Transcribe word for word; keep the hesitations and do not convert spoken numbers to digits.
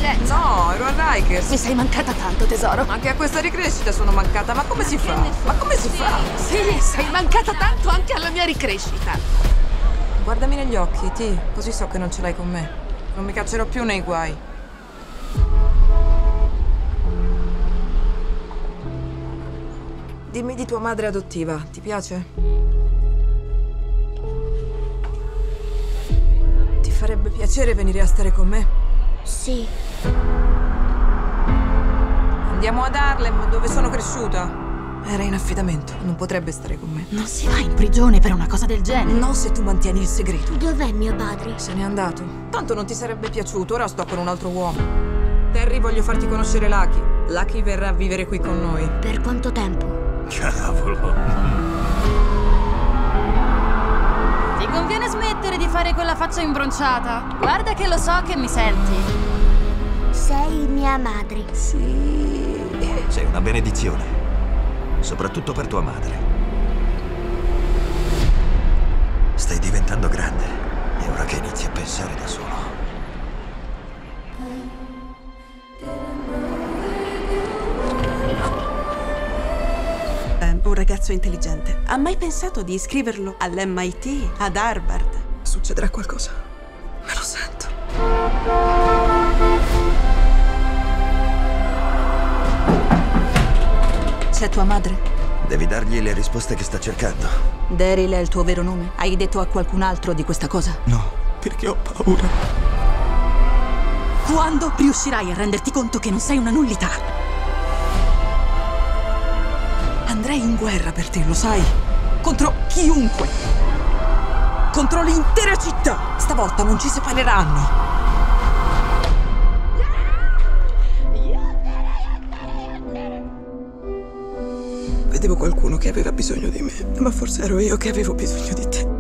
accoglienza. No, ero a Rikers. Mi sei mancata tanto, tesoro. Anche a questa ricrescita sono mancata. Ma come si fa? Ma come si fa? Sì, sei mancata tanto anche alla mia ricrescita. Guardami negli occhi, Ti, così so che non ce l'hai con me. Non mi caccerò più nei guai. Dimmi di tua madre adottiva, ti piace? Ti farebbe piacere venire a stare con me? Sì. Andiamo ad Harlem, dove sono cresciuta. Era in affidamento, non potrebbe stare con me. Non si va in prigione per una cosa del genere. No, se tu mantieni il segreto. Dov'è mio padre? Se n'è andato. Tanto non ti sarebbe piaciuto, ora sto con un altro uomo. Terry, voglio farti conoscere Lucky. Lucky verrà a vivere qui con noi. Per quanto tempo? Cavolo. Ti conviene smettere di fare quella faccia imbronciata? Guarda che lo so che mi senti. Sei mia madre. Sì. Sei una benedizione. Soprattutto per tua madre. Stai diventando grande. È ora che inizi a pensare da solo. È un ragazzo intelligente. Ha mai pensato di iscriverlo all'M I T, ad Harvard? Succederà qualcosa. Me lo sento. C'è tua madre? Devi dargli le risposte che sta cercando. Daryl è il tuo vero nome? Hai detto a qualcun altro di questa cosa? No, perché ho paura. Quando riuscirai a renderti conto che non sei una nullità? Andrei in guerra per te, lo sai? Contro chiunque. Contro l'intera città. Stavolta non ci separeranno. Vedevo qualcuno che aveva bisogno di me, ma forse ero io che avevo bisogno di te.